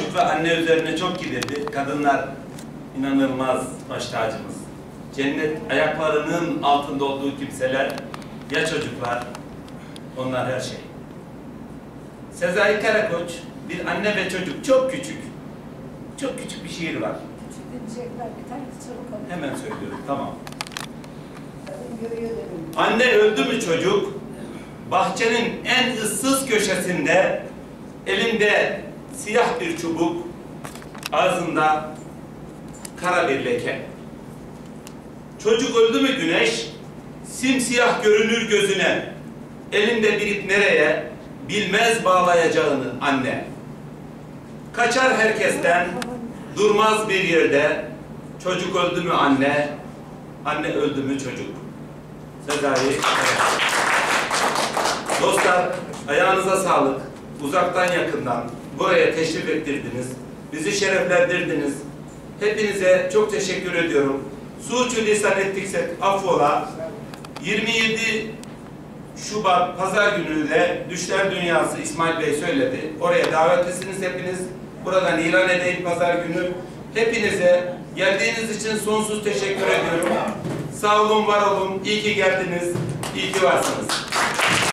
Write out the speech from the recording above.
çocuk ve anne üzerine çok gidildi. Kadınlar inanılmaz baş tacımız. Cennet ayaklarının altında olduğu kimseler, ya çocuklar, onlar her şey. Sezai Karakoç, bir anne ve çocuk, çok küçük bir şiir var. Hemen söylüyorum, tamam. Anne öldü mü çocuk, bahçenin en ıssız köşesinde, elinde siyah bir çubuk, ağzında kara bir leke. Çocuk öldü mü güneş, simsiyah görünür gözüne, elinde bir ip nereye, bilmez bağlayacağını anne. Kaçar herkesten, durmaz bir yerde, çocuk öldü mü anne, anne öldü mü çocuk. Sezai. Dostlar, ayağınıza sağlık. Uzaktan yakından buraya teşrif ettirdiniz. Bizi şereflendirdiniz. Hepinize çok teşekkür ediyorum. Suçu lisan ettiksek affola. 27 Şubat Pazar günüyle Düşler Dünyası İsmail Bey söyledi. Oraya davetlisiniz hepiniz. Buradan ilan edeyim Pazar günü. Hepinize geldiğiniz için sonsuz teşekkür ediyorum. Sağ olun, var olun. İyi ki geldiniz. İyi ki varsınız.